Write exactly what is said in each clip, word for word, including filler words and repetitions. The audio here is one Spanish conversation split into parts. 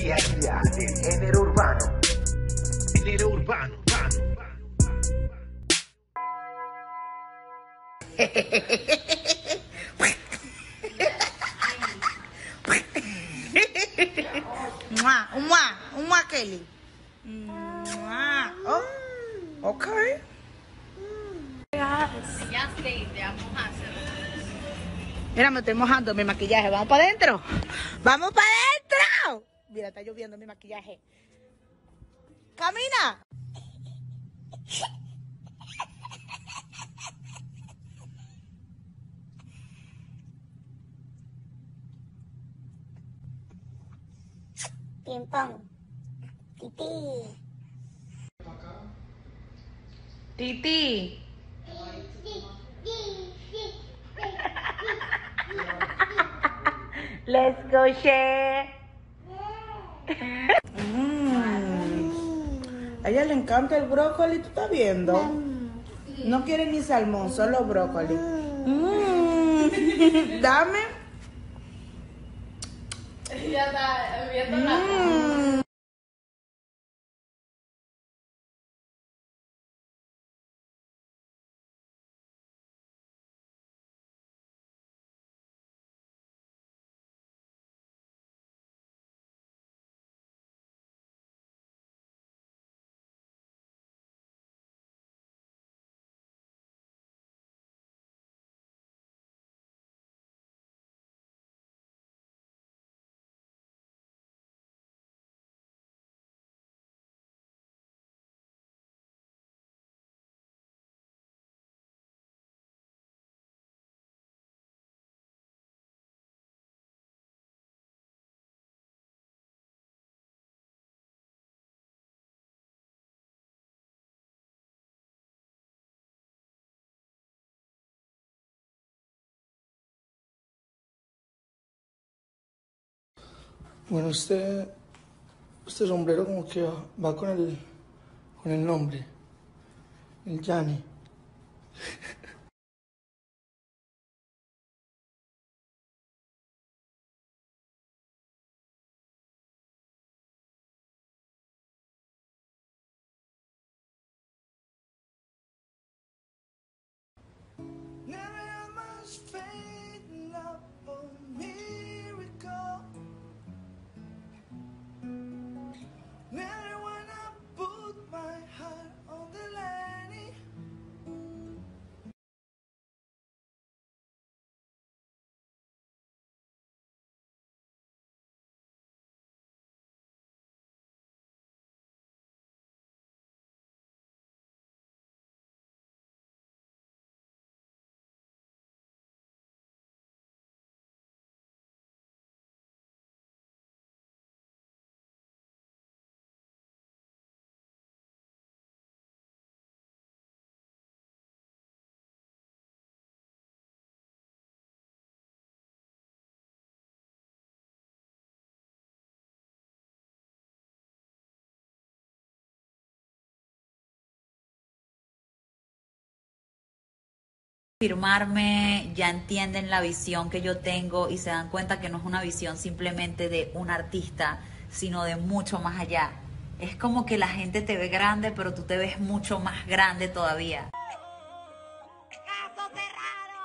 día a día del género urbano. Género urbano, urbano, urbano. Mua, mua, mua, Kelly. Mua. Oh, okay. Ya sé, te vamos a hacer. Mira, me estoy mojando mi maquillaje. ¿Vamos para adentro? ¡Vamos para adentro! Mira, está lloviendo mi maquillaje. ¡Camina! Ping pong. Titi. Titi. Let's go share. Mm. A ella le encanta el brócoli, ¿tú estás viendo? No quiere ni salmón, solo brócoli. Mm. Dame. Ya está viendo la. Mm. Bueno, usted, este sombrero como que va, va con el, con el nombre, el Yanni. Firmarme, ya entienden la visión que yo tengo y se dan cuenta que no es una visión simplemente de un artista, sino de mucho más allá. Es como que la gente te ve grande, pero tú te ves mucho más grande todavía. ¡Caso cerrado!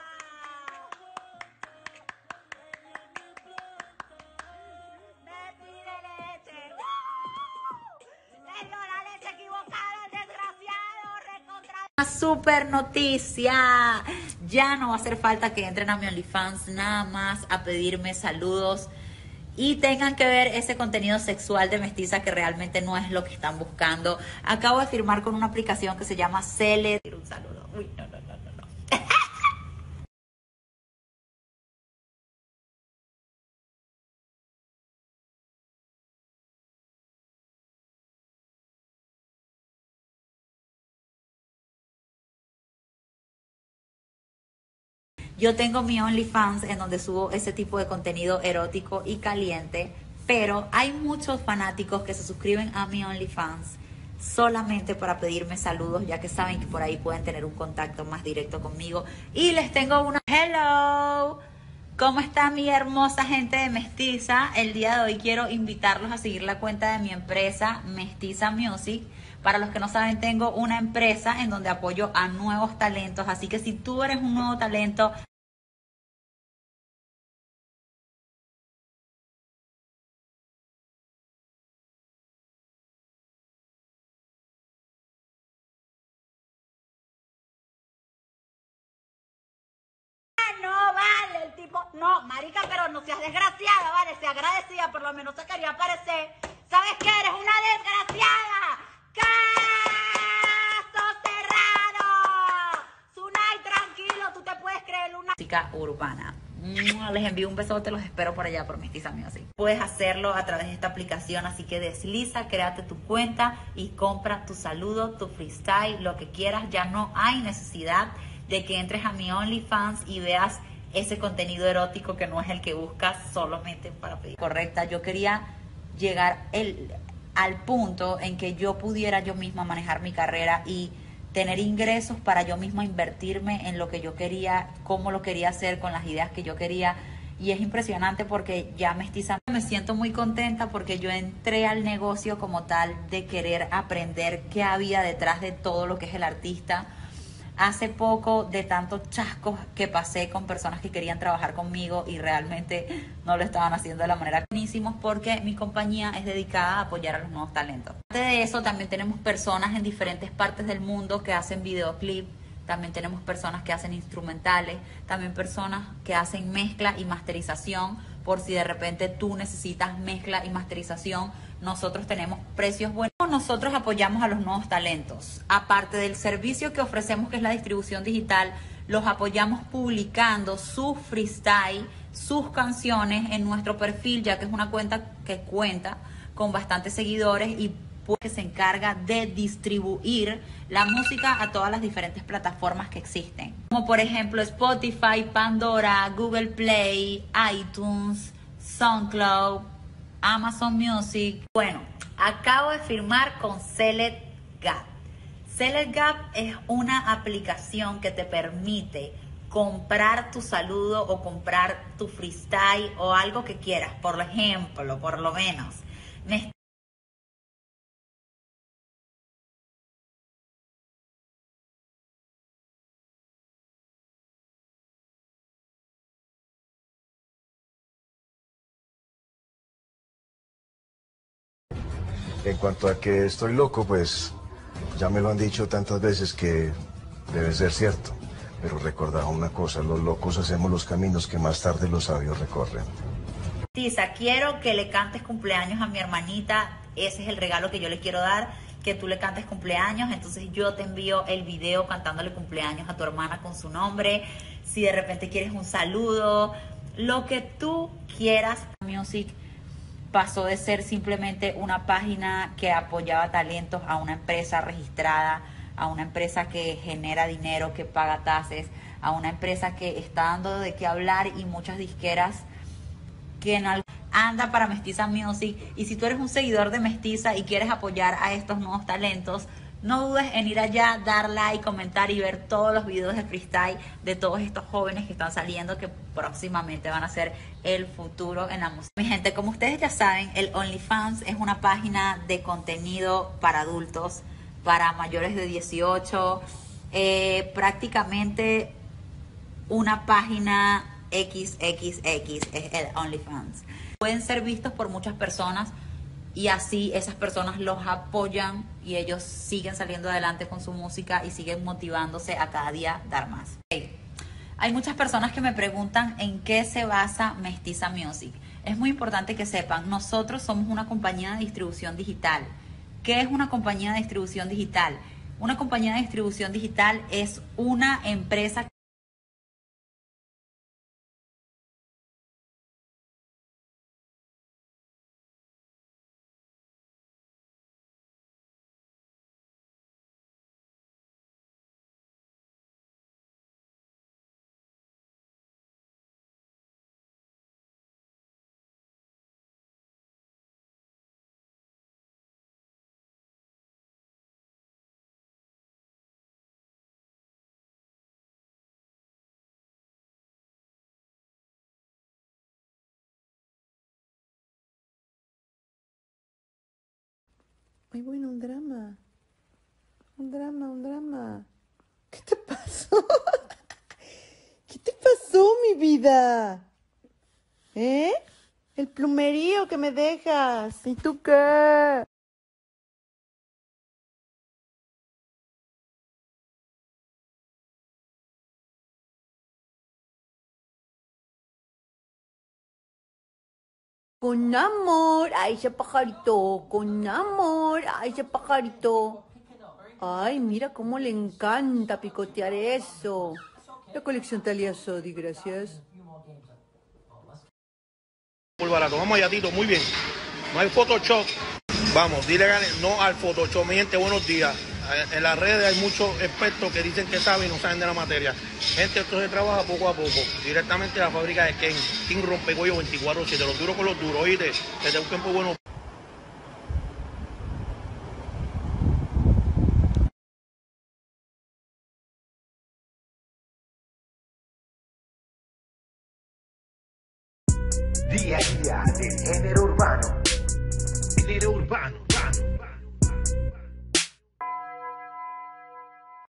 ¡Me pide leche! ¡Uh! ¡Le dio la leche equivocada, el desgraciado! ¡Recontra! Una super noticia. Ya no va a hacer falta que entren a mi OnlyFans nada más a pedirme saludos y tengan que ver ese contenido sexual de mestiza que realmente no es lo que están buscando. Acabo de firmar con una aplicación que se llama Cele. Un saludo. Uy, no, no, no, no, no. Yo tengo mi OnlyFans en donde subo ese tipo de contenido erótico y caliente, pero hay muchos fanáticos que se suscriben a mi OnlyFans solamente para pedirme saludos, ya que saben que por ahí pueden tener un contacto más directo conmigo. Y les tengo una... Hello, ¿Cómo está mi hermosa gente de Mestiza? El día de hoy quiero invitarlos a seguir la cuenta de mi empresa Mestiza Music. Para los que no saben, tengo una empresa en donde apoyo a nuevos talentos, así que si tú eres un nuevo talento, No vale, el tipo, no, marica, pero no seas desgraciada, vale, sea agradecida, por lo menos se quería aparecer. ¿Sabes qué? Eres una desgraciada. ¡Caso cerrado! Sunay, tranquilo, tú te puedes creer una... música urbana. Les envío un besote, los espero por allá por Mestiza Music. Puedes hacerlo a través de esta aplicación, así que desliza, créate tu cuenta y compra tu saludo, tu freestyle, lo que quieras. Ya no hay necesidad de que entres a mi OnlyFans y veas ese contenido erótico que no es el que buscas solamente para pedir. Correcta, yo quería llegar el, al punto en que yo pudiera yo misma manejar mi carrera y tener ingresos para yo misma invertirme en lo que yo quería, cómo lo quería hacer, con las ideas que yo quería. Y es impresionante porque ya Mestiza me siento muy contenta porque yo entré al negocio como tal de querer aprender qué había detrás de todo lo que es el artista. Hace poco, de tantos chascos que pasé con personas que querían trabajar conmigo y realmente no lo estaban haciendo de la manera buenísimos, porque mi compañía es dedicada a apoyar a los nuevos talentos. Aparte de eso, también tenemos personas en diferentes partes del mundo que hacen videoclip, también tenemos personas que hacen instrumentales, también personas que hacen mezcla y masterización. Por si de repente tú necesitas mezcla y masterización, nosotros tenemos precios buenos. Nosotros apoyamos a los nuevos talentos. Aparte del servicio que ofrecemos, que es la distribución digital, los apoyamos publicando su freestyle, sus canciones en nuestro perfil, ya que es una cuenta que cuenta con bastantes seguidores y que se encarga de distribuir la música a todas las diferentes plataformas que existen, como por ejemplo Spotify, Pandora, Google Play, iTunes, SoundCloud, Amazon Music. Bueno, acabo de firmar con Select Gap. Select Gap es una aplicación que te permite comprar tu saludo o comprar tu freestyle o algo que quieras. Por ejemplo, por lo menos, me En cuanto a que estoy loco, pues ya me lo han dicho tantas veces que debe ser cierto. Pero recordad una cosa, los locos hacemos los caminos que más tarde los sabios recorren. Tisa, quiero que le cantes cumpleaños a mi hermanita. Ese es el regalo que yo le quiero dar, que tú le cantes cumpleaños. Entonces yo te envío el video cantándole cumpleaños a tu hermana con su nombre. Si de repente quieres un saludo, lo que tú quieras. Music pasó de ser simplemente una página que apoyaba talentos a una empresa registrada, a una empresa que genera dinero, que paga tasas, a una empresa que está dando de qué hablar y muchas disqueras que en algo anda para Mestiza Music. Y si tú eres un seguidor de Mestiza y quieres apoyar a estos nuevos talentos, no dudes en ir allá, dar like, comentar y ver todos los videos de freestyle de todos estos jóvenes que están saliendo, que próximamente van a ser el futuro en la música. Mi gente, como ustedes ya saben, el OnlyFans es una página de contenido para adultos, para mayores de dieciocho, eh, prácticamente una página equis equis equis es el OnlyFans. Pueden ser vistos por muchas personas y así esas personas los apoyan y ellos siguen saliendo adelante con su música y siguen motivándose a cada día dar más. Okay. Hay muchas personas que me preguntan en qué se basa Mestiza Music. Es muy importante que sepan, nosotros somos una compañía de distribución digital. ¿Qué es una compañía de distribución digital? Una compañía de distribución digital es una empresa Ay, bueno, un drama. Un drama, un drama. ¿Qué te pasó? ¿Qué te pasó, mi vida? ¿Eh? El plumerío que me dejas. ¿Y tú qué? Con amor, ay, ese pajarito, con amor, ay, ese pajarito. Ay, mira cómo le encanta picotear eso. La colección Talia Sodi, gracias. Muy barato, vamos allá, Tito, muy bien. No hay Photoshop. Vamos, dile no al Photoshop, mi gente, buenos días. En las redes hay muchos expertos que dicen que saben y no saben de la materia. Gente, esto se trabaja poco a poco. Directamente a la fábrica de Ken. King Rompecuello veinticuatro siete. Los duros con los duros, oíste. Que te busquen por buenos. Día a día del género urbano. Género urbano.